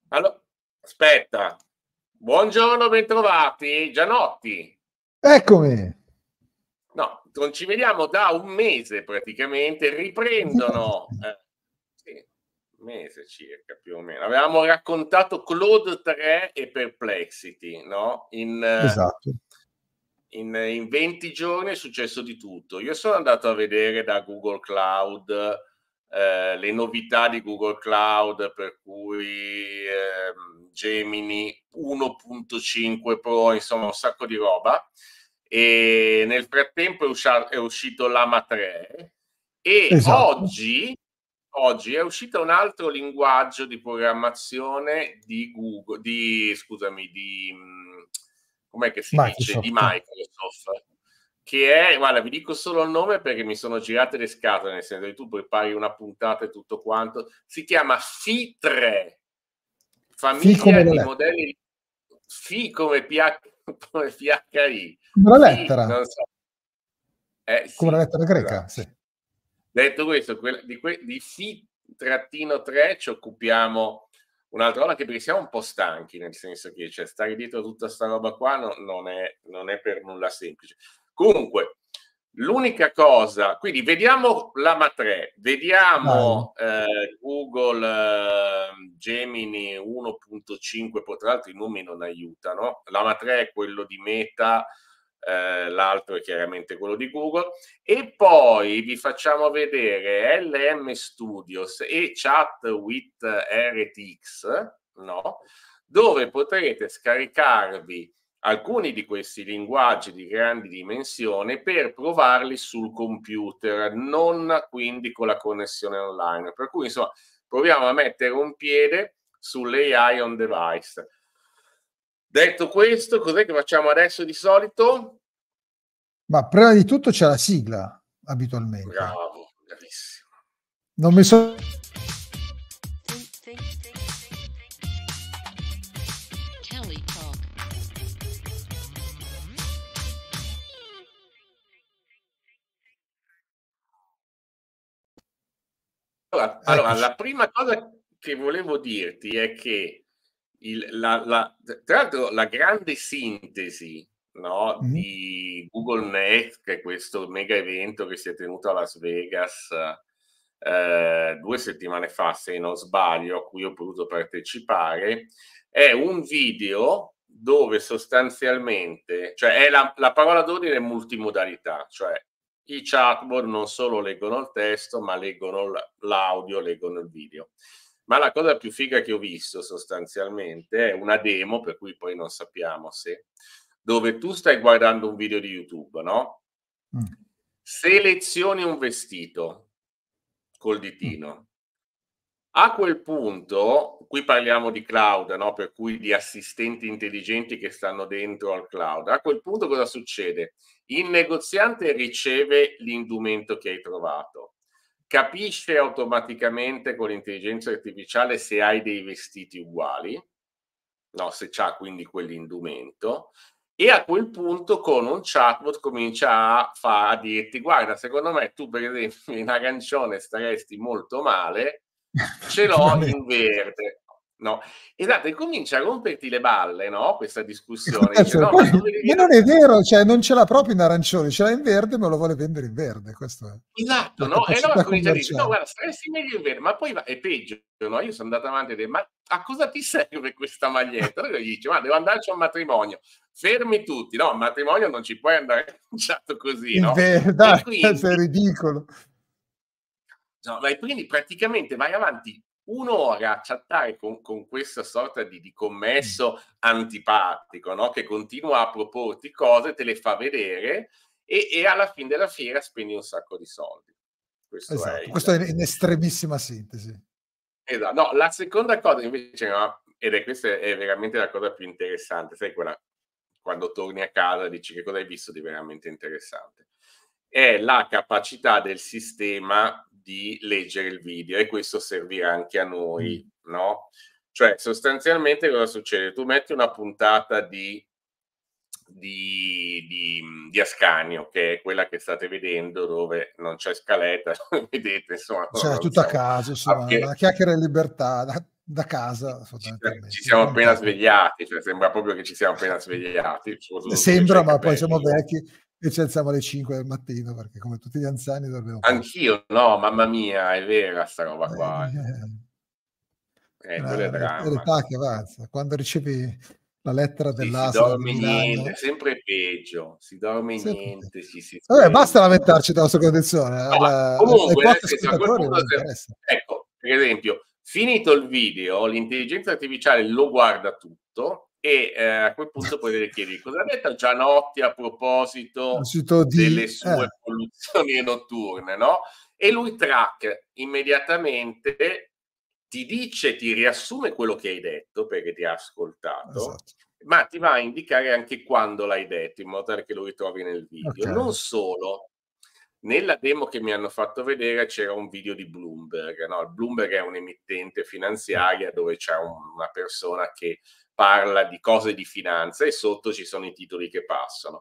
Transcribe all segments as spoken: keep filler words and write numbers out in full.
Allo aspetta. Buongiorno, bentrovati. Gianotti. Eccomi. No, non ci vediamo da un mese praticamente. Riprendono eh, sì, un mese circa più o meno. Avevamo raccontato Claude tre e Perplexity, no? In, Esatto. in, in venti giorni è successo di tutto. Io sono andato a vedere da Google Cloud eh, le novità di Google Cloud, per cui eh, Gemini uno punto cinque Pro, insomma un sacco di roba. E nel frattempo è, usci- è uscito l'Ama tre e Esatto. oggi, oggi è uscito un altro linguaggio di programmazione di Google, di, scusami, di com'è che si Microsoft. dice? Di Microsoft, che è, guarda, vi dico solo il nome perché mi sono girate le scatole, nel senso che tu prepari una puntata e tutto quanto, si chiama F I tre, famiglia di modelli, F come P H, come P H I, come la lettera, non so. Eh, sì, come la lettera greca, esatto. sì. Detto questo, di, di F I tre ci occupiamo un'altra volta, anche perché siamo un po' stanchi, nel senso che cioè, stare dietro a tutta sta roba qua no, non, è, non è per nulla semplice. Comunque, l'unica cosa, quindi vediamo l'Ama tre, vediamo eh, Google eh, Gemini uno punto cinque, tra l'altro i numeri non aiutano, l'Ama tre è quello di Meta, eh, l'altro è chiaramente quello di Google, e poi vi facciamo vedere L M Studios e Chat with R T X, no? Dove potrete scaricarvi alcuni di questi linguaggi di grandi dimensioni per provarli sul computer, non quindi con la connessione online. Per cui, insomma, proviamo a mettere un piede sull'A I on device. Detto questo, cos'è che facciamo adesso di solito? Ma prima di tutto c'è la sigla, abitualmente. Bravo, bravissimo. Non mi so... Allora, allora, la prima cosa che volevo dirti è che il, la, la, tra l'altro la grande sintesi, no, mm-hmm. di Google Next, che è questo mega evento che si è tenuto a Las Vegas eh, due settimane fa, se non sbaglio, a cui ho potuto partecipare, è un video dove sostanzialmente, cioè è la, la parola d'ordine è multimodalità, cioè i chatbot non solo leggono il testo, ma leggono l'audio, leggono il video. Ma la cosa più figa che ho visto sostanzialmente è una demo, per cui poi non sappiamo se, dove tu stai guardando un video di YouTube, no? Mm. Selezioni un vestito col ditino. A quel punto, qui parliamo di cloud, no? Per cui di assistenti intelligenti che stanno dentro al cloud. A quel punto cosa succede? Il negoziante riceve l'indumento che hai trovato, capisce automaticamente con l'intelligenza artificiale se hai dei vestiti uguali, no? Se c'ha quindi quell'indumento, e a quel punto con un chatbot comincia a, fa, a dirti: guarda, secondo me tu per esempio in arancione staresti molto male, ce l'ho in verde, no? Esatto, e comincia a romperti le balle, no? Questa discussione. Dice, no, poi, ma, ma non è vero, cioè non ce l'ha proprio in arancione, ce l'ha in verde, ma lo vuole vendere in verde. Questo è esatto, no? E allora comincia a dire, no, guarda, staresti meglio in verde, ma poi va, è peggio, no? Io sono andato avanti e dire, ma a cosa ti serve questa maglietta? Allora gli dice, ma devo andarci a un matrimonio. Fermi tutti, no? Al matrimonio non ci puoi andare lanciato così, no? Dai, quindi, è ridicolo. No, ma quindi praticamente vai avanti un'ora a chattare con, con questa sorta di, di commesso antipatico, no? Che continua a proporti cose, te le fa vedere e, e alla fine della fiera spendi un sacco di soldi. Questo esatto, è il... questo è in estremissima sintesi. Esatto. No, la seconda cosa invece, no, ed è questa è veramente la cosa più interessante, sai quella quando torni a casa e dici che cosa hai visto di veramente interessante, è la capacità del sistema di leggere il video, e questo servirà anche a noi, mm. no? Cioè sostanzialmente cosa succede? Tu metti una puntata di Di, di, di Ascanio, che è quella che state vedendo, dove non c'è scaletta, vedete, insomma, cioè, non tutto siamo, a caso, insomma, perché... una chiacchiera in libertà. da casa, Ci, fondamentalmente. ci siamo appena svegliati, cioè sembra proprio che ci siamo appena svegliati. Sembra, ma poi siamo vecchi e ci alziamo alle cinque del mattino, perché come tutti gli anziani dobbiamo... Anch'io, no, mamma mia, è vera sta roba qua. Eh, Eh, quello è dramma. l'età che avanza, quando ricevi la lettera Sì, dell'A S si L dorme di niente, Milano... sempre peggio, si dorme Sempre niente, ci si Vabbè, basta sveglia. lamentarci della nostra condizione. No, Alla, ai comunque, nel pochi senso, a quel ascoltatori punto, non interessa. ecco, per esempio, finito il video, l'intelligenza artificiale lo guarda tutto e eh, a quel punto poi le chiedi cosa ha detto Gianotti a proposito delle Di, sue eh. polluzioni notturne, no? E lui track immediatamente, ti dice, ti riassume quello che hai detto perché ti ha ascoltato, Esatto. ma ti va a indicare anche quando l'hai detto in modo tale che lo ritrovi nel video. Okay. Non solo, nella demo che mi hanno fatto vedere c'era un video di Bloomberg, no? Il Bloomberg è un'emittente finanziaria dove c'è un, una persona che parla di cose di finanza e sotto ci sono i titoli che passano.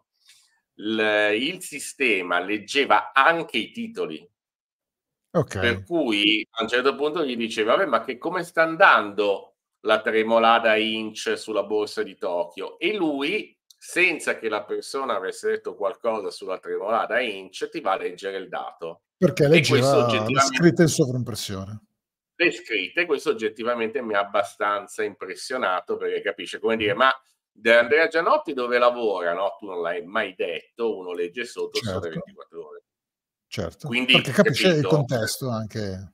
Il, il sistema leggeva anche i titoli. Okay. Per cui a un certo punto gli diceva, vabbè, ma che come sta andando la tremolata Inch sulla borsa di Tokyo? E lui, senza che la persona avesse detto qualcosa sulla tremolata Inch, ti va a leggere il dato. Perché e questo leggeva le oggettivamente scritte in sovraimpressione. le scritte, questo oggettivamente mi ha abbastanza impressionato, perché capisce, come dire, ma Andrea Gianotti dove lavora? No, tu non l'hai mai detto, uno legge sotto Certo. Sole ventiquattro Ore. Certo, Quindi, perché capisce capito? il contesto anche.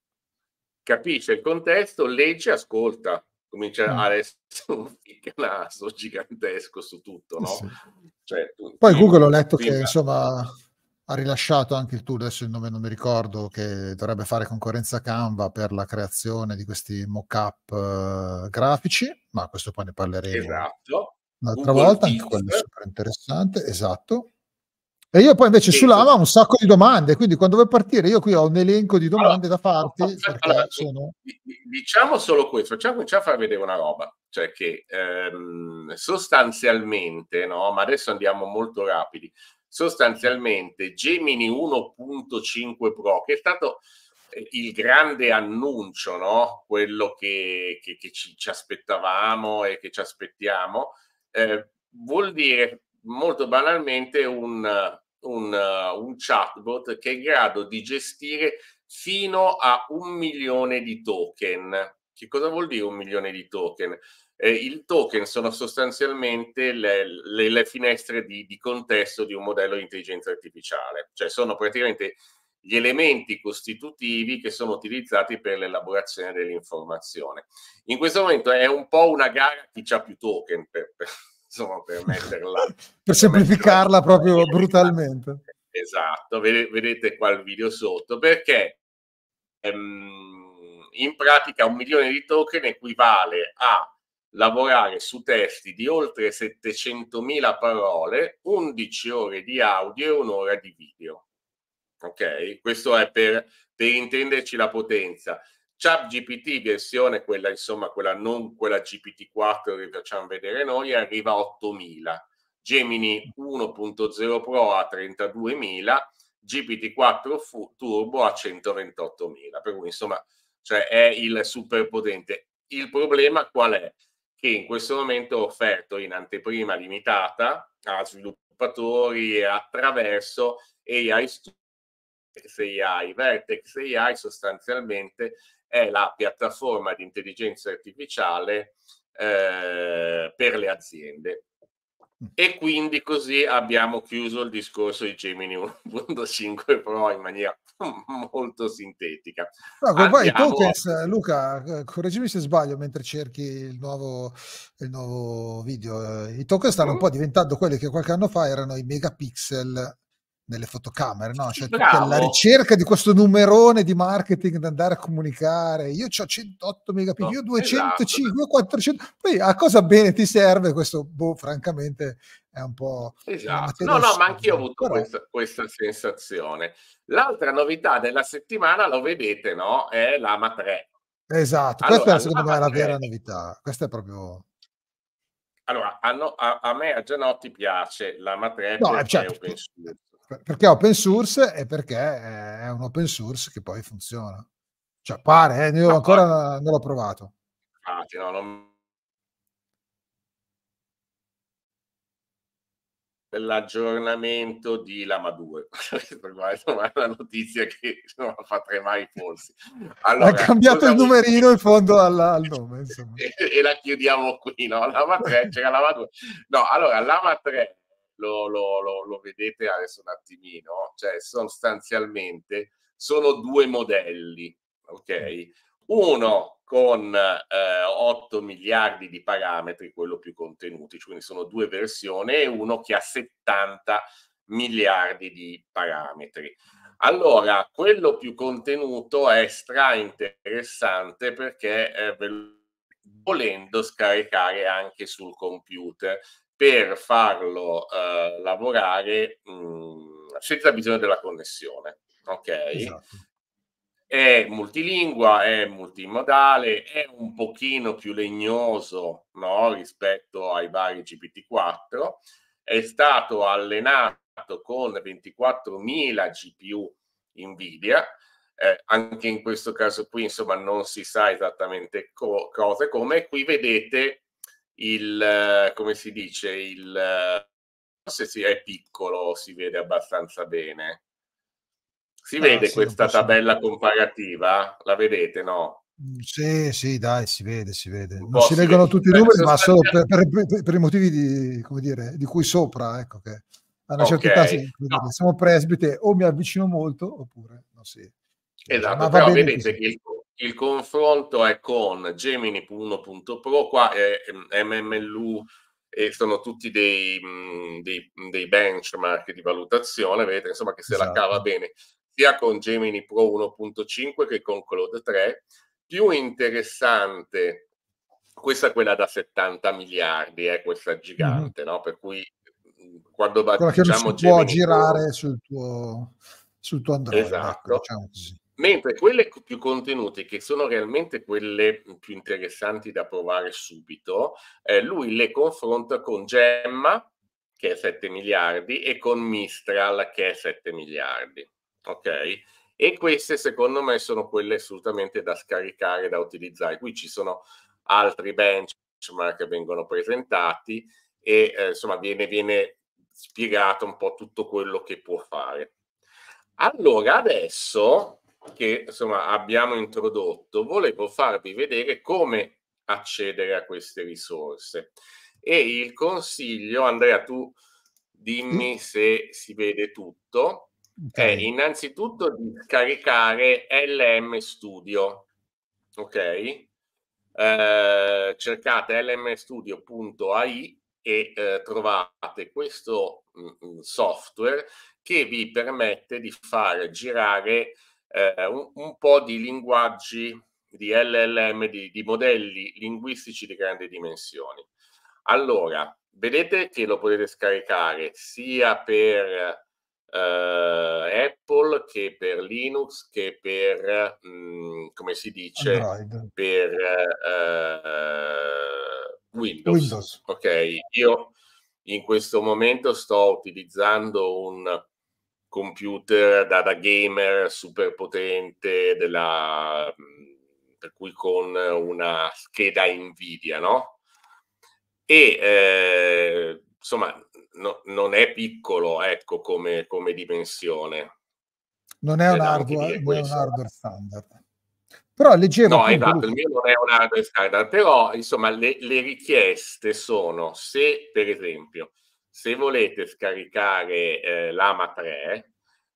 Capisce il contesto, legge, ascolta, comincia Mm. adesso un naso gigantesco su tutto, no? Sì. Cioè, tu, Poi prima, Google ho letto prima... che insomma ha rilasciato anche il tool, adesso il nome non mi ricordo, che dovrebbe fare concorrenza a Canva per la creazione di questi mock-up uh, grafici, ma questo poi ne parleremo Esatto. un'altra Google volta, anche Bits, quello è super interessante, esatto. E io poi invece su Lama ho un sacco di domande, quindi quando vuoi partire io qui ho un elenco di domande allora, da farti, perché allora, sono... diciamo solo questo, facciamo cominciare a far vedere una roba, cioè che ehm, sostanzialmente, no, ma adesso andiamo molto rapidi, sostanzialmente Gemini uno punto cinque Pro, che è stato il grande annuncio, no? Quello che, che, che ci, ci aspettavamo e che ci aspettiamo, eh, vuol dire molto banalmente un, un, un chatbot che è in grado di gestire fino a un milione di token. Che cosa vuol dire un milione di token? Eh, il token sono sostanzialmente le, le, le finestre di, di contesto di un modello di intelligenza artificiale, cioè sono praticamente gli elementi costitutivi che sono utilizzati per l'elaborazione dell'informazione. In questo momento è un po' una gara chi ha più token, per, per, insomma, per metterla per, per semplificarla metterla proprio brutalmente. Esatto, vedete qua il video sotto, perché ehm, in pratica un milione di token equivale a lavorare su testi di oltre settecentomila parole, undici ore di audio e un'ora di video. Ok? Questo è per, per intenderci la potenza. ChatGPT versione, quella insomma, quella non quella G P T quattro che facciamo vedere noi, arriva a ottomila. Gemini uno punto zero Pro a trentaduemila, G P T quattro Turbo a centoventottomila. Per cui insomma, cioè è il super potente. Il problema qual è? Che in questo momento è offerto in anteprima limitata a sviluppatori e attraverso A I Studio. A I. Vertex A I sostanzialmente è la piattaforma di intelligenza artificiale eh, per le aziende. E quindi così abbiamo chiuso il discorso di Gemini uno punto cinque Pro in maniera molto sintetica. No, poi i tokens, Luca, correggimi se sbaglio mentre cerchi il nuovo, il nuovo video, i token stanno mm. un po' diventando quelli che qualche anno fa erano i megapixel nelle fotocamere, no? Cioè tutta la ricerca di questo numerone di marketing da andare a comunicare. Io ho centootto megapixel, io duecentocinque, esatto. Io quattrocento. Poi a cosa bene ti serve questo? Boh, francamente è un po'... Esatto. No, no, ma anch'io ho avuto Però... questa, questa sensazione. L'altra novità della settimana, lo vedete, no? È l'Ama tre. Esatto, allora, questa secondo me è la vera novità. Questa è proprio... Allora, a, no, a, a me a Gianotti piace l'Ama tre no, perché cioè, è open source. Perché è open source e perché è un open source che poi funziona. Cioè pare, eh, io no, ancora ma... non l'ho provato. infatti, no, non dell'aggiornamento di Llama due. La notizia che insomma, fa tremare i polsi. Allora, ha cambiato il numerino in fondo alla, al nome, insomma. E, e la chiudiamo qui, no? Llama tre, c'era Llama due. No, allora, Llama tre lo, lo, lo, lo vedete adesso un attimino, cioè sostanzialmente sono due modelli, ok? Uno con eh, otto miliardi di parametri, quello più contenuti, quindi sono due versioni, e uno che ha settanta miliardi di parametri. Allora, quello più contenuto è stra interessante perché eh, volendo scaricare anche sul computer per farlo eh, lavorare mh, senza bisogno della connessione, ok? Esatto. È multilingua, è multimodale, è un pochino più legnoso, no, rispetto ai vari G P T quattro, è stato allenato con ventiquattromila G P U Nvidia, eh, anche in questo caso qui insomma non si sa esattamente co cosa e come. Qui vedete il, come si dice, il, non so se è piccolo, si vede abbastanza bene. Si vede ah, sì, questa tabella comparativa? La vedete, no? Sì, sì, dai, si vede, si vede. Non si leggono tutti i numeri, ma solo per, per, per i motivi di, come dire, di cui sopra, ecco, che a una certa età, sì, no. Siamo presbite, o mi avvicino molto, oppure no, sì. Esatto, ma però vedete che il, il confronto è con Gemini uno punto pro, qua è M M L U, e sono tutti dei, dei, dei benchmark di valutazione, vedete insomma che se esatto. La cava bene sia con Gemini Pro uno punto cinque che con Claude tre. Più interessante, questa è quella da settanta miliardi, è eh, questa gigante, mm-hmm. No? Per cui quando quella che diciamo, non si può Gemini girare Pro, sul tuo, sul tuo Android, esatto. Ecco, diciamo così. Mentre quelle più contenute, che sono realmente quelle più interessanti da provare subito, eh, lui le confronta con Gemma, che è sette miliardi, e con Mistral, che è sette miliardi. Ok? E queste secondo me sono quelle assolutamente da scaricare, da utilizzare. Qui ci sono altri benchmark che vengono presentati e eh, insomma viene, viene spiegato un po' tutto quello che può fare. Allora adesso che insomma abbiamo introdotto, volevo farvi vedere come accedere a queste risorse. E il consiglio, Andrea, tu dimmi se si vede tutto, okay. È innanzitutto di scaricare L M Studio, ok? Eh, cercate l m studio punto a i e eh, trovate questo mh, software che vi permette di far girare eh, un, un po' di linguaggi di L L M, di, di modelli linguistici di grandi dimensioni. Allora, vedete che lo potete scaricare sia per eh, Apple che per Linux che per, mh, come si dice, Android. Per eh, Windows. Windows. Ok, io in questo momento sto utilizzando un computer da, da gamer super potente, della, per cui con una scheda Nvidia, no? E eh, insomma no, non è piccolo, ecco, come, come dimensione. Non è un hardware, non è un hardware standard. Però leggevo no, appunto, esatto, il mio non è un hardware standard, però insomma le, le richieste sono, se per esempio se volete scaricare eh, Llama tre,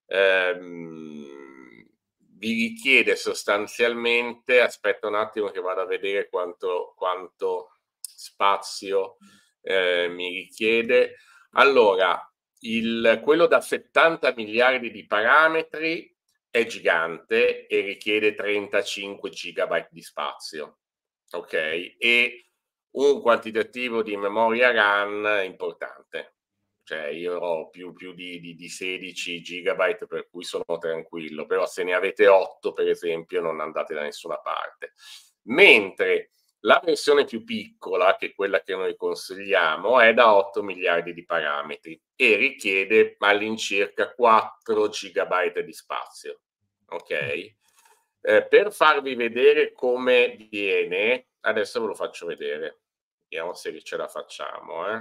ehm, vi richiede sostanzialmente, aspetta un attimo che vado a vedere quanto, quanto spazio eh, mi richiede. Allora, il, quello da settanta miliardi di parametri è gigante e richiede trentacinque gigabyte di spazio, ok? E un quantitativo di memoria RAM importante, cioè io ho più, più di, di, di sedici gigabyte, per cui sono tranquillo, però se ne avete otto per esempio non andate da nessuna parte. Mentre la versione più piccola, che è quella che noi consigliamo, è da otto miliardi di parametri e richiede all'incirca quattro gigabyte di spazio. Ok? Eh, per farvi vedere come viene, adesso ve lo faccio vedere, vediamo se ce la facciamo, eh.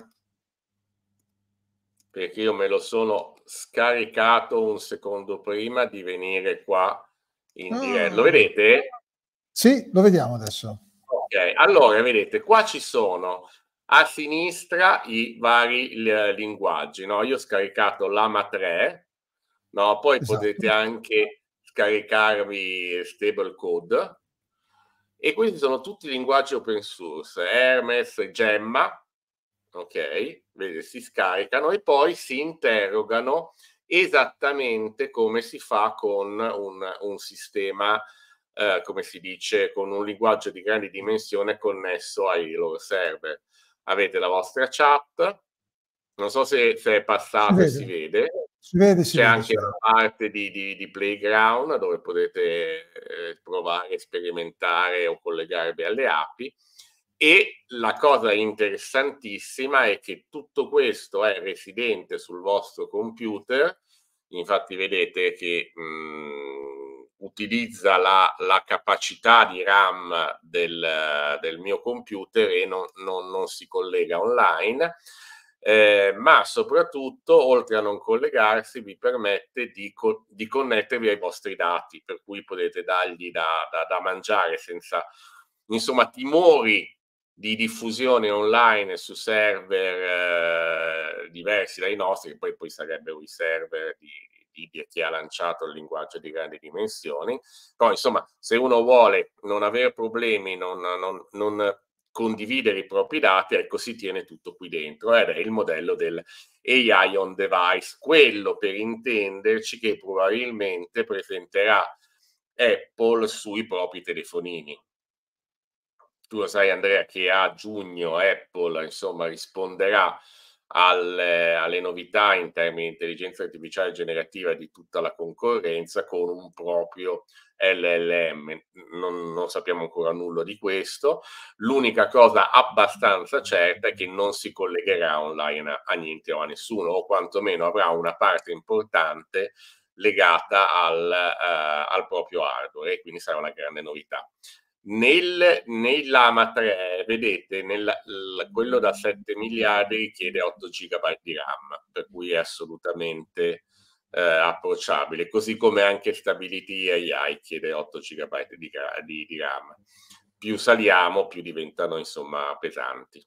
Perché io me lo sono scaricato un secondo prima di venire qua in diretta. Lo Ah. vedete? Sì, lo vediamo adesso. Ok, allora vedete, qua ci sono a sinistra i vari linguaggi, no? Io ho scaricato l'Ama tre, no? Poi Esatto. potete anche scaricarvi Stable Code, e questi sono tutti linguaggi open source, Hermes, Gemma, ok? Vedete, si scaricano e poi si interrogano esattamente come si fa con un, un sistema, eh, come si dice, con un linguaggio di grandi dimensioni connesso ai loro server. Avete la vostra chat, non so se, se è passato e si vede. Si vede, si C'è vede, anche sì. una parte di, di, di playground dove potete eh, provare, sperimentare o collegarvi alle api. E la cosa interessantissima è che tutto questo è residente sul vostro computer. Infatti vedete che mh, utilizza la, la capacità di RAM del, del mio computer e non, non, non si collega online. Eh, ma soprattutto, oltre a non collegarsi, vi permette di, co di connettervi ai vostri dati, per cui potete dargli da, da, da mangiare senza, insomma, timori di diffusione online su server eh, diversi dai nostri, che poi, poi sarebbero i server di, di, di chi ha lanciato il linguaggio di grandi dimensioni. Poi, insomma, se uno vuole non avere problemi, non, non, non condividere i propri dati, ecco, si tiene tutto qui dentro, ed è il modello del A I on device, quello per intenderci che probabilmente presenterà Apple sui propri telefonini. Tu lo sai, Andrea, che a giugno Apple, insomma, risponderà alle, alle novità in termini di intelligenza artificiale generativa di tutta la concorrenza con un proprio L L M. Non, non sappiamo ancora nulla di questo. L'unica cosa abbastanza certa è che non si collegherà online a, a niente o a nessuno, o quantomeno avrà una parte importante legata al, uh, al proprio hardware, e quindi sarà una grande novità. Nel, nell'Ama tre, vedete, nel, l, quello da sette miliardi richiede otto giga di RAM, per cui è assolutamente eh, approcciabile, così come anche Stability A I chiede otto giga di, di, di RAM. Più saliamo, più diventano, insomma, pesanti.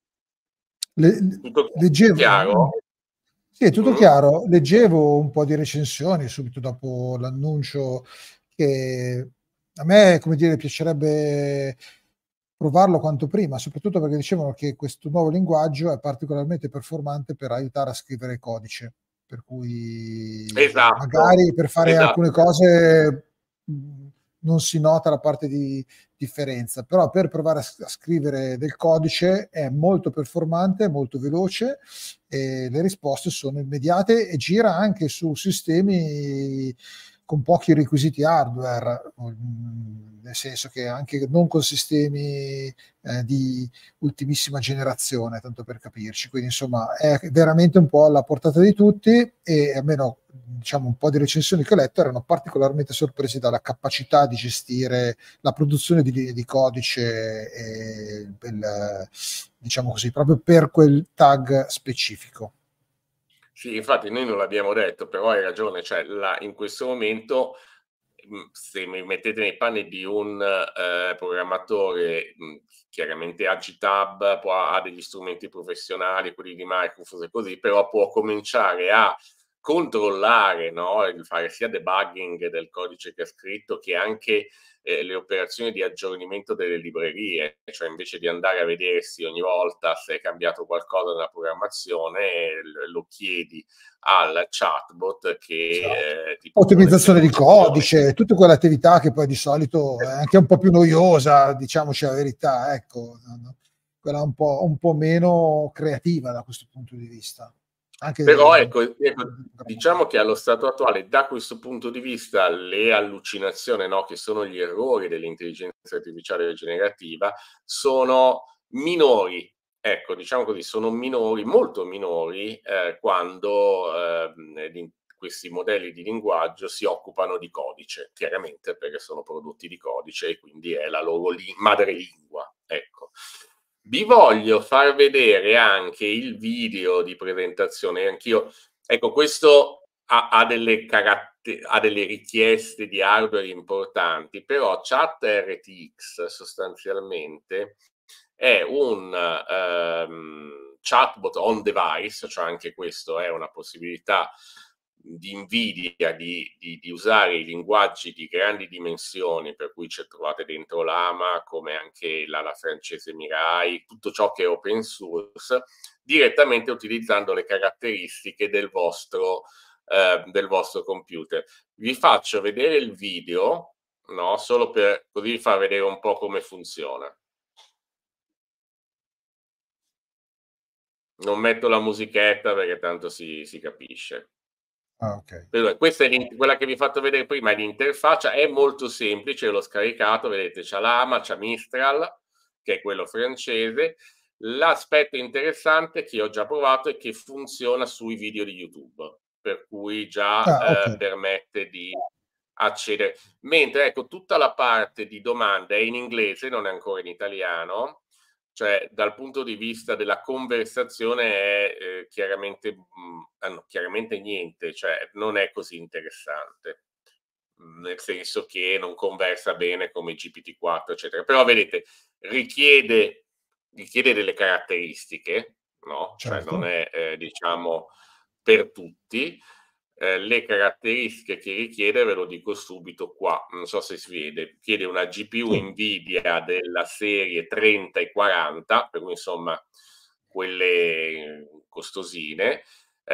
Le, tutto leggevo, chiaro? Sì, è tutto mm. chiaro. Leggevo un po' di recensioni subito dopo l'annuncio, che a me, come dire, piacerebbe provarlo quanto prima, soprattutto perché dicevano che questo nuovo linguaggio è particolarmente performante per aiutare a scrivere codice, per cui Esatto, magari per fare esatto. alcune cose mh, non si nota la parte di differenza, però per provare a, a scrivere del codice è molto performante, molto veloce, e le risposte sono immediate e gira anche su sistemi con pochi requisiti hardware, nel senso che anche non con sistemi eh, di ultimissima generazione, tanto per capirci. Quindi insomma è veramente un po' alla portata di tutti, e almeno diciamo un po' di recensioni che ho letto erano particolarmente sorpresi dalla capacità di gestire la produzione di linee di codice e il, diciamo così, proprio per quel tag specifico. Sì, infatti noi non l'abbiamo detto, però hai ragione, cioè la, in questo momento, se mi mettete nei panni di un eh, programmatore, mh, chiaramente ha GitHub, può, ha degli strumenti professionali, quelli di Microsoft e così, però può cominciare a controllare, no? Fare sia debugging del codice che ha scritto, che anche eh, le operazioni di aggiornamento delle librerie, cioè invece di andare a vedersi ogni volta se è cambiato qualcosa nella programmazione, lo chiedi al chatbot che eh, ti ottimizzazione di codice, tutte quelle attività che poi di solito è anche un po' più noiosa, diciamoci la verità, ecco, quella un po', un po' meno creativa da questo punto di vista. Anche Però ecco, ecco, diciamo che allo stato attuale, da questo punto di vista, le allucinazioni, no, che sono gli errori dell'intelligenza artificiale generativa, sono minori. Ecco, diciamo così, sono minori, molto minori, eh, quando eh, di, questi modelli di linguaggio si occupano di codice, chiaramente perché sono prodotti di codice e quindi è la loro li- madrelingua. Vi voglio far vedere anche il video di presentazione. Anch'io, ecco, questo ha, ha delle caratter- ha delle richieste di hardware importanti, però ChatRTX sostanzialmente è un um, chatbot on device, cioè anche questo è una possibilità di Nvidia di, di, di usare i linguaggi di grandi dimensioni, per cui ci trovate dentro l'Ama, come anche la, la francese Mirai, tutto ciò che è open source, direttamente utilizzando le caratteristiche del vostro, eh, del vostro computer. Vi faccio vedere il video, no? Solo per così vi fa vedere un po' come funziona. Non metto la musichetta perché tanto si, si capisce. Ah, okay. Allora, questa è quella che vi ho fatto vedere prima, è l'interfaccia, è molto semplice, l'ho scaricato, vedete, c'ha l'Ama, c'ha Mistral, che è quello francese. L'aspetto interessante che ho già provato è che funziona sui video di YouTube, per cui già Ah, eh, okay. permette di accedere. Mentre, ecco, tutta la parte di domande è in inglese, non è ancora in italiano, cioè dal punto di vista della conversazione è eh, chiaramente, mh, no, chiaramente niente, cioè non è così interessante, nel senso che non conversa bene come G P T quattro, eccetera. Però vedete, richiede, richiede delle caratteristiche, no? Cioè non Certo. è, eh, diciamo, per tutti. Eh, le caratteristiche che richiede ve lo dico subito qua, non so se si vede, chiede una G P U Sì. Nvidia della serie trenta e quaranta, per cui insomma quelle costosine,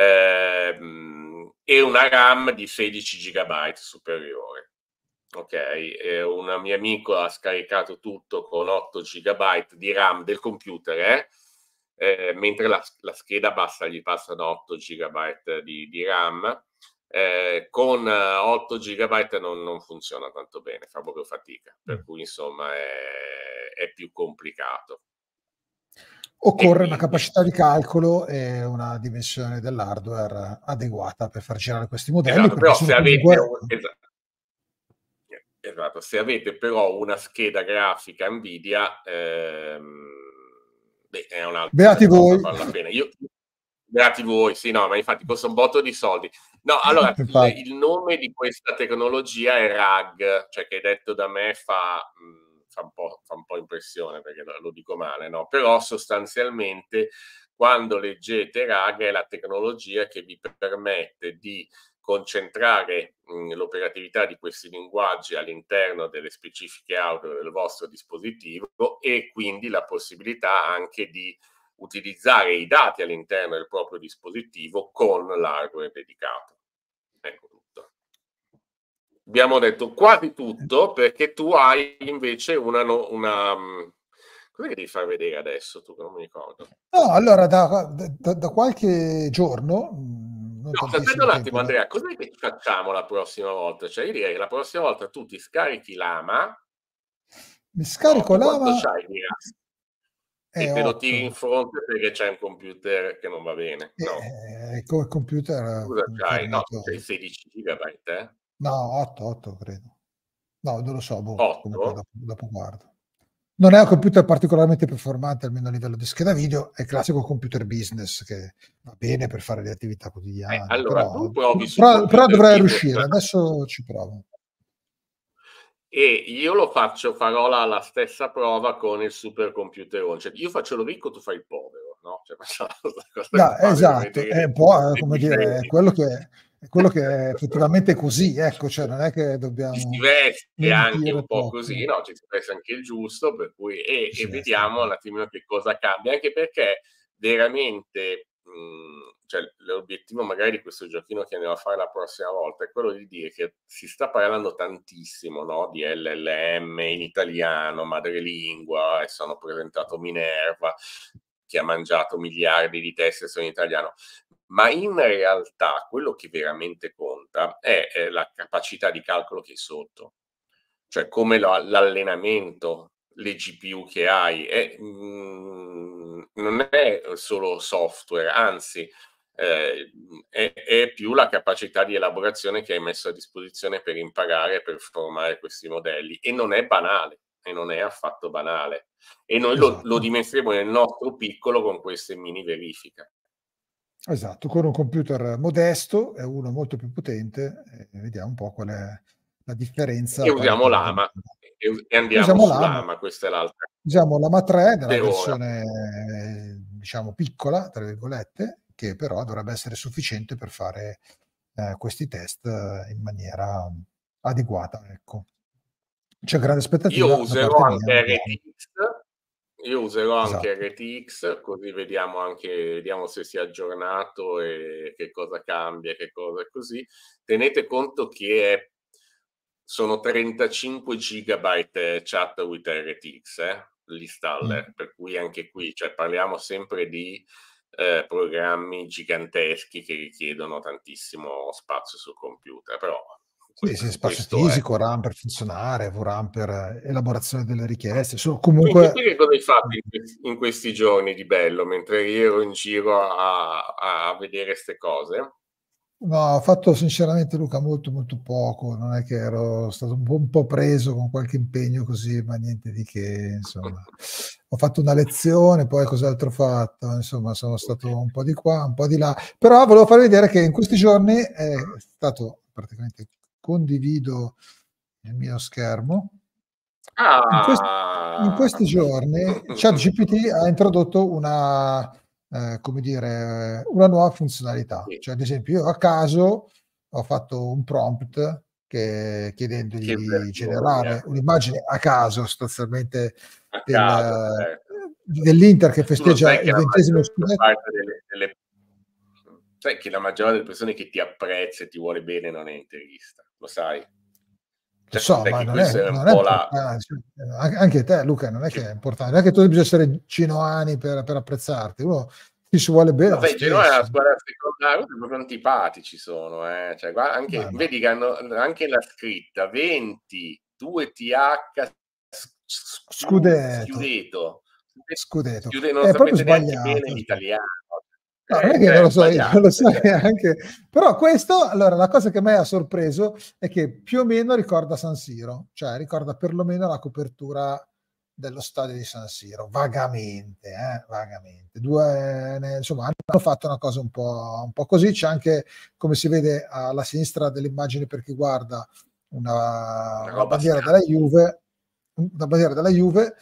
ehm, e una RAM di sedici giga superiore. Ok, e un mio amico ha scaricato tutto con otto giga di RAM del computer, eh? Eh, mentre la, la scheda basta, gli passano otto giga di, di RAM. Eh, con otto giga non, non funziona tanto bene, fa proprio fatica, per cui insomma è, è più complicato. Occorre una quindi, capacità di calcolo e una dimensione dell'hardware adeguata per far girare questi modelli, esatto, perché però sono se avete comunque un, esatto, esatto, se avete però una scheda grafica Nvidia, ehm, beh, è un'altra beati cosa, voi. vale la pena. Io, beati voi, sì, no, ma infatti costa un botto di soldi. No, allora, il, Infatti. il nome di questa tecnologia è R A G, cioè che detto da me fa, mh, fa, un, po', fa un po' impressione, perché lo, lo dico male, no? Però sostanzialmente quando leggete R A G è la tecnologia che vi permette di concentrare mh, l'operatività di questi linguaggi all'interno delle specifiche hardware del vostro dispositivo e quindi la possibilità anche di utilizzare i dati all'interno del proprio dispositivo con l'hardware dedicato. Ecco tutto. Abbiamo detto quasi tutto, perché tu hai invece una... una cosa che devi far vedere adesso, tu che non mi ricordo. No, allora da, da, da qualche giorno, non No, aspetta tantissimo un tempo, attimo da... Andrea, cos'è che facciamo la prossima volta? Cioè io direi che la prossima volta tu ti scarichi l'Ama, mi no? scarico Tu quanto l'Ama c'hai di RAM? E e te lo tiri in otto, fronte perché c'è un computer che non va bene, e no? eh, come computer Cosa c'hai? No, tu c'hai fornito, sedici giga, eh? no, otto, otto credo. No, non lo so, boh, comunque otto? dopo, dopo guardo. Non è un computer particolarmente performante, almeno a livello di scheda video, è il classico computer business che va bene per fare le attività Eh, quotidiane, allora però, tu provi su però, però computer dovrei business riuscire, adesso ci provo. e io lo faccio, farò la, la stessa prova con il supercomputer. Cioè, io faccio il ricco, tu fai il povero, no? Cioè, facciamo questa cosa No, qua per esatto, è vedere un po', eh, se come ti dire, è credi. quello che è quello che è effettivamente così, ecco, cioè non è che Ci si dobbiamo veste anche mentire un po' così, troppo. no? Ci si veste anche il giusto, per cui, e, Ci e si veste un vediamo un po'. attimino che cosa cambia, anche perché veramente, mh, cioè, l'obiettivo magari di questo giochino che andiamo a fare la prossima volta è quello di dire che si sta parlando tantissimo, no? Di L L M in italiano, madrelingua, adesso hanno presentato Minerva, che ha mangiato miliardi di teste solo in italiano. Ma in realtà quello che veramente conta è, è la capacità di calcolo che è sotto, cioè come lo, l'allenamento, le G P U che hai, è, mh, non è solo software, anzi eh, è, è più la capacità di elaborazione che hai messo a disposizione per imparare e per formare questi modelli, e non è banale. e non è affatto banale. E noi esatto. lo, lo dimostriamo nel nostro piccolo con queste mini verifiche. Esatto, con un computer modesto e uno molto più potente, e vediamo un po' qual è la differenza. E usiamo l'Ama, e, e andiamo usiamo su l'Ama, l'Ama, questa è l'altra. Usiamo l'Ama tre nella Per versione, diciamo, piccola, tra virgolette, che però dovrebbe essere sufficiente per fare eh, questi test in maniera adeguata. Ecco. C'è grande aspettativa. Io userò anche mia, R T X, io userò esatto. anche R T X, così vediamo anche vediamo se si è aggiornato e che cosa cambia, che cosa è così. Tenete conto che è, sono trentacinque gigabyte chat with R T X, eh, l'installer, mm. per cui anche qui, cioè, parliamo sempre di eh, programmi giganteschi che richiedono tantissimo spazio sul computer, però sì, sì, spazio fisico, è. RAM per funzionare, V RAM per elaborazione delle richieste. Sono comunque... Quindi, che cosa hai fatto in questi, in questi giorni di bello, mentre io ero in giro a, a vedere queste cose? No, ho fatto sinceramente, Luca, molto molto poco, non è che ero stato un po', un po' preso con qualche impegno così, ma niente di che, insomma. Ho fatto una lezione, poi cos'altro ho fatto? Insomma, sono stato un po' di qua, un po' di là, però volevo farvi vedere che in questi giorni è stato praticamente, condivido il mio schermo. Ah. In, questi, in questi giorni ChatGPT ha introdotto una... Eh, come dire, una nuova funzionalità. Cioè, ad esempio, io a caso ho fatto un prompt che, chiedendogli di generare un'immagine a caso, sostanzialmente, a del, caso, certo. dell'Inter che festeggia il ventesimo scudetto. Delle, delle... Sai che la maggior delle persone che ti apprezza e ti vuole bene non è interista, lo sai? Lo so, ma non è, non è importante. La... Anche te, Luca, non è che è importante. Non è che tu bisogna essere Genoani per, per apprezzarti. Uno ti si vuole bene. Vabbè, Genoa è una squadra secondaria, proprio antipatici sono. Eh. Cioè, guarda, anche, no. Vedi che hanno anche la scritta venti due T H Scudetto. Scudetto. Scudetto. Scudetto. Non è proprio neanche sbagliato. bene l'italiano. No, non è che non lo so, io lo so anche. Però questo, allora, la cosa che a me ha sorpreso è che più o meno ricorda San Siro, cioè ricorda perlomeno la copertura dello stadio di San Siro, vagamente, eh, vagamente. Due, insomma, hanno fatto una cosa un po', un po' così. C'è anche, come si vede alla sinistra dell'immagine per chi guarda, una, una bandiera della Juve, una bandiera della Juve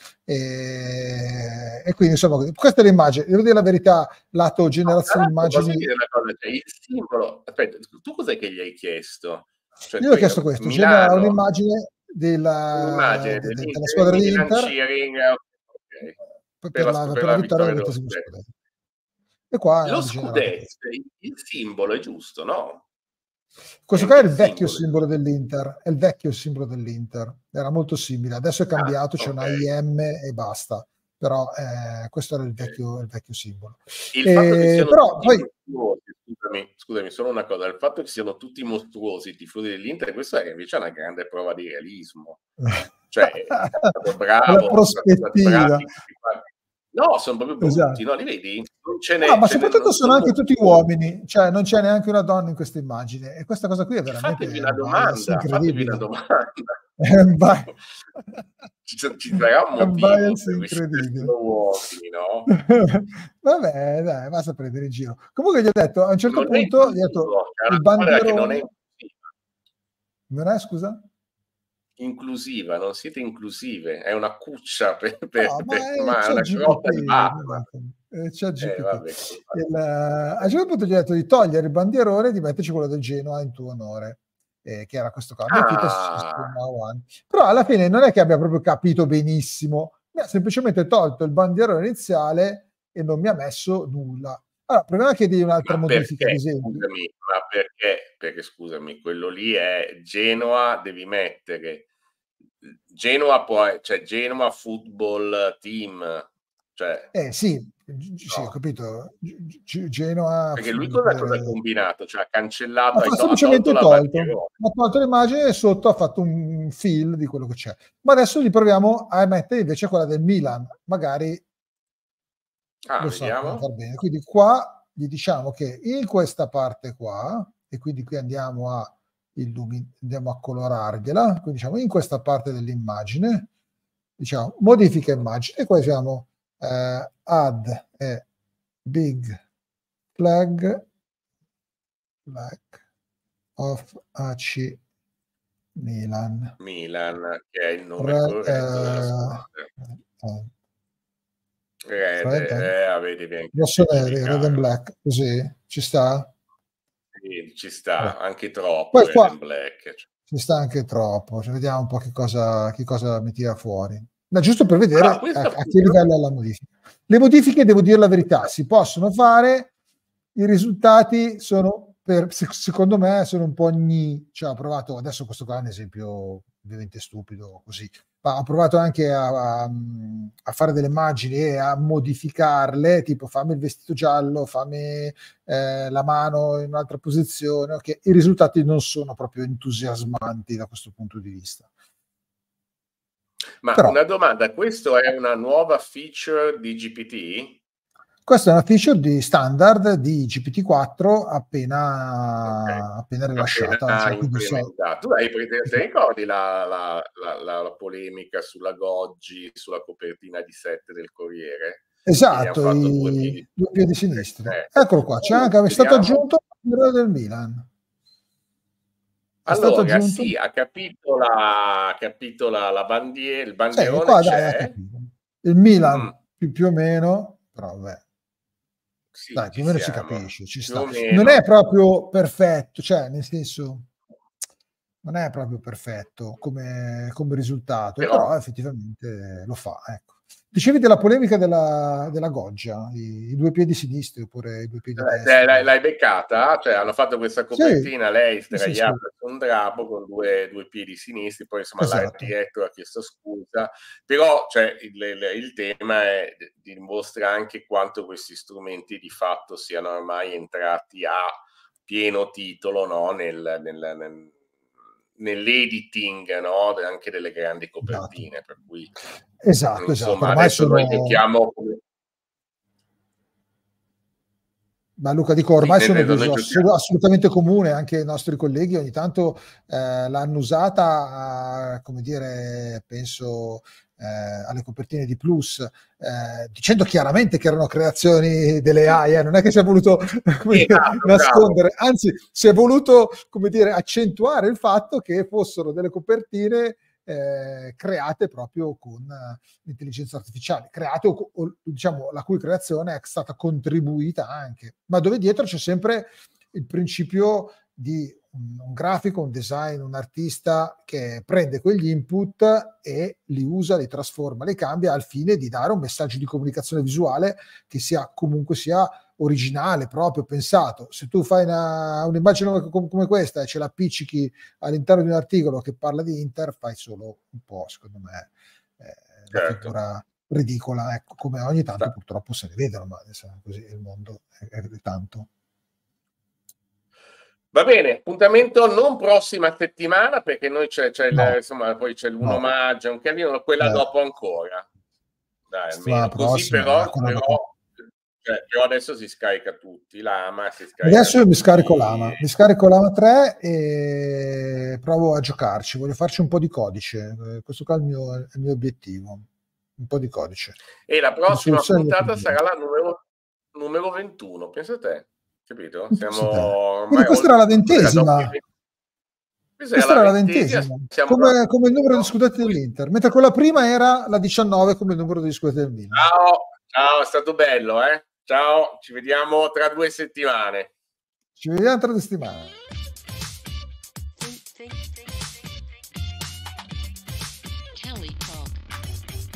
e, e quindi insomma questa è l'immagine, devo dire la verità, lato generazione no, immagini. Dire una cosa, cioè, il simbolo, aspetta, tu cos'è che gli hai chiesto? Cioè, io ho chiesto questo, Milano, genera un'immagine della, un'immagine de, de, della squadra di Inter okay. per, per, la, la, per, per la, la vittoria del ventesimo scudetto. E qua lo scudetto, il simbolo è giusto, no? Questo qua è il vecchio simbolo dell'Inter, è il vecchio simbolo dell'Inter, era molto simile, adesso è cambiato, ah, c'è okay. una I M e basta, però eh, questo era il vecchio, okay. il vecchio simbolo. Il e, fatto che siano però tutti poi... mostruosi, scusami, scusami, solo una cosa, il fatto che siano tutti mostruosi i tifosi dell'Inter, questo è invece una grande prova di realismo, cioè è stato bravo, la prospettiva. No, sono proprio brutti, esatto. No, li vedi? Non ce n'è, no, ma ce soprattutto sono anche tutti uomini, cioè non c'è neanche una donna in questa immagine e questa cosa qui è veramente fatevi una domanda, fatevi una domanda. ci, ci sarà un motivo per incredibile. Uomini, no? Vabbè, dai, basta prendere in giro. Comunque gli ho detto, a un certo non punto gli ho detto il bandierone non è non è, scusa? Inclusiva, non siete inclusive, è una cuccia per, per, no, ma per è ma una grotta di Batman. C'è G P T. Eh, vabbè, il, a un certo punto gli ho detto di togliere il bandierone e di metterci quello del Genoa in tuo onore, eh, che era questo qua. Ah. Però alla fine non è che abbia proprio capito benissimo, mi ha semplicemente tolto il bandierone iniziale e non mi ha messo nulla. Allora, proviamo a chiedergli un'altra ma modifica, perché, ad esempio. Scusami, ma perché? Perché, scusami, quello lì è Genoa, devi mettere Genoa, poi, cioè Genoa Football Team. Cioè, eh sì, sì, no. Ho capito. Genoa. Perché lui cosa, cosa ha combinato? Cioè ha cancellato, ha ha semplicemente tolto, tolto, ha tolto l'immagine e sotto ha fatto un fill di quello che c'è. Ma adesso gli proviamo a mettere invece quella del Milan, magari ah, lo vediamo. so, va bene. Quindi qua gli diciamo che in questa parte qua, e quindi qui andiamo a illumi- andiamo a colorargliela, quindi diciamo in questa parte dell'immagine diciamo, modifica immagine, e qua diciamo eh, add e big flag, flag of A C Milan. Milan, che è il nome Red, corretto della squadra. Uh, Red, Red, eh, avevi ben rosso neri, red and black, così ci sta? Sì, ci sta, Vabbè. anche troppo Poi red qua and black. ci sta anche troppo, cioè, vediamo un po' che cosa, che cosa mi tira fuori. Ma giusto per vedere Ah, a, a che livello è la modifica. Le modifiche, devo dire la verità, si possono fare, i risultati sono, per, secondo me, sono un po' gni. Cioè, ho provato, adesso questo qua è un esempio ovviamente stupido, così, ma ho provato anche a, a, a fare delle immagini e a modificarle, tipo fammi il vestito giallo, fammi eh, la mano in un'altra posizione, okay. I risultati non sono proprio entusiasmanti da questo punto di vista. Ma Però, una domanda, questo è una nuova feature di G P T? Questa è una feature di standard di G P T quattro appena, okay. appena rilasciata. Appena cioè, implementata. Tu hai, ti ricordi la, la, la, la, la polemica sulla Goggi, sulla copertina di sette del Corriere? Esatto, i due piedi, due piedi sinistri. Eh. Eccolo qua, c'è anche, è stato aggiunto il del Milan. È allora, stato sì, ha capito la, capito la, la bandiera, il bandierone sì, qua, c'è. Dai, il Milan mm. più, più o meno, però vabbè. Sì, dai, più o meno si capisce, ci sta. Non è proprio perfetto, cioè nel senso non è proprio perfetto come, come risultato, però, però effettivamente lo fa, ecco. Dicevi della polemica della, della Goggia, i, i due piedi sinistri oppure i due piedi eh, destri. L'hai, l'hai beccata? Cioè hanno fatto questa copertina, sì, lei sdraiata sì, sì, su un drappo con due, due piedi sinistri, poi insomma esatto. L'art direttor ha chiesto scusa, però cioè, il, il, il tema è, dimostra anche quanto questi strumenti di fatto siano ormai entrati a pieno titolo, no? nel, nel, nel nell'editing, no? Anche delle grandi copertine, esatto. Per cui esatto, insomma esatto. adesso sono... noi giochiamo come... Ma Luca, dico, ormai sì, sono uso assolut- assolutamente comune, anche i nostri colleghi ogni tanto eh, l'hanno usata, a, come dire, penso eh, alle copertine di Plus, eh, dicendo chiaramente che erano creazioni delle A I, eh, non è che si è voluto come dire, bravo, nascondere, bravo. Anzi si è voluto, come dire, accentuare il fatto che fossero delle copertine Eh, create proprio con uh, l'intelligenza artificiale, create o, o diciamo la cui creazione è stata contribuita anche, ma dove dietro c'è sempre il principio di un, un grafico, un design, un artista che prende quegli input e li usa, li trasforma, li cambia al fine di dare un messaggio di comunicazione visuale che sia comunque sia originale, proprio pensato. Se tu fai una, un'immagine come questa e ce la appiccichi all'interno di un articolo che parla di Inter, fai solo un po', secondo me, eh, la certo. figura ridicola, ecco, come ogni tanto Sta. purtroppo se ne vedono, ma così il mondo è, è tanto. Va bene, appuntamento non prossima settimana, perché noi c'è, c'è no. il, insomma, poi c'è l'uno no. maggio, un casino, quella eh. dopo ancora. Dai, almeno. Così però, eh, però, cioè, però adesso si scarica tutti, l'Ama si scarica adesso io mi scarico tutti. l'Ama, mi scarico l'Ama tre e provo a giocarci, voglio farci un po' di codice, questo qua è il mio, è il mio obiettivo, un po' di codice. E la prossima puntata sarà la numero, numero ventuno, pensa a te, capito? Siamo Quindi questa era la ventesima. Questa, questa era la ventesima, ventesima. Come, come il numero di scudetti dell'Inter, mentre quella prima era la diciannove come il numero di scudetti del Milan. Ciao, ciao, è stato bello, eh? Ciao, ci vediamo tra due settimane. Ci vediamo tra due settimane.